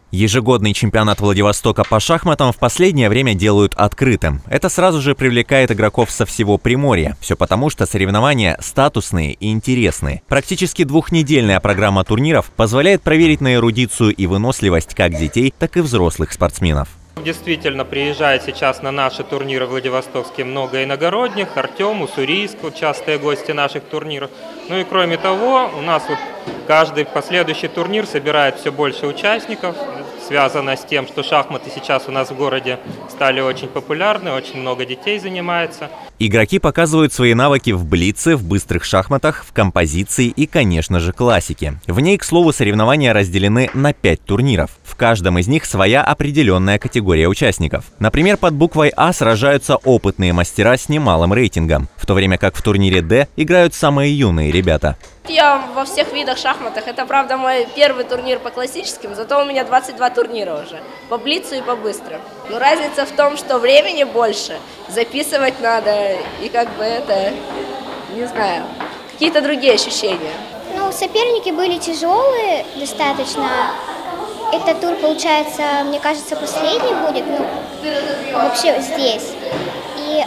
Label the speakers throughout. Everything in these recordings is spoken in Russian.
Speaker 1: Ежегодный чемпионат Владивостока по шахматам в последнее время делают открытым. Это сразу же привлекает игроков со всего Приморья. Все потому, что соревнования статусные и интересные. Практически двухнедельная программа турниров позволяет проверить на эрудицию и выносливость как детей, так и взрослых спортсменов.
Speaker 2: Действительно, приезжает сейчас на наши турниры владивостокские много иногородних. Артем, Уссурийск, частые гости наших турниров. Ну и кроме того, у нас каждый последующий турнир собирает все больше участников. Связано с тем, что шахматы сейчас у нас в городе стали очень популярны, очень много детей занимается.
Speaker 1: Игроки показывают свои навыки в блице, в быстрых шахматах, в композиции и, конечно же, классике. В ней, к слову, соревнования разделены на 5 турниров. В каждом из них своя определенная категория участников. Например, под буквой А сражаются опытные мастера с немалым рейтингом, в то время как в турнире Д играют самые юные ребята.
Speaker 3: Я во всех видах шахматах. Это, правда, мой первый турнир по классическим, зато у меня 22 турнира уже. По блицу и по быстрым. Но разница в том, что времени больше, записывать надо, и как бы это, не знаю, какие-то другие ощущения.
Speaker 4: Ну, соперники были тяжелые достаточно. Этот тур, получается, мне кажется, последний будет, вообще здесь. И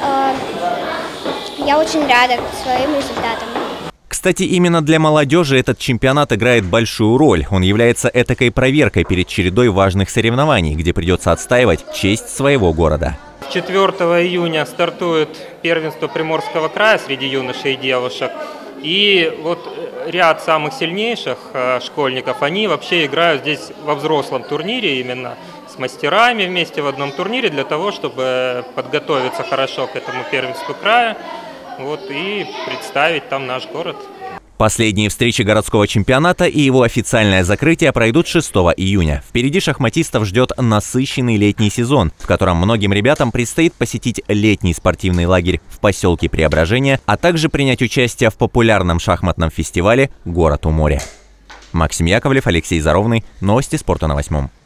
Speaker 4: я очень рада своим результатам.
Speaker 1: Кстати, именно для молодежи этот чемпионат играет большую роль. Он является этакой проверкой перед чередой важных соревнований, где придется отстаивать честь своего города.
Speaker 2: 4 июня стартует первенство Приморского края среди юношей и девушек. И ряд самых сильнейших школьников, они вообще играют здесь во взрослом турнире, именно с мастерами вместе в одном турнире, для того, чтобы подготовиться хорошо к этому первенству края. И представить там наш город.
Speaker 1: Последние встречи городского чемпионата и его официальное закрытие пройдут 6 июня. Впереди шахматистов ждет насыщенный летний сезон, в котором многим ребятам предстоит посетить летний спортивный лагерь в поселке Преображение, а также принять участие в популярном шахматном фестивале «Город у моря». Максим Яковлев, Алексей Заровный. Новости спорта на 8.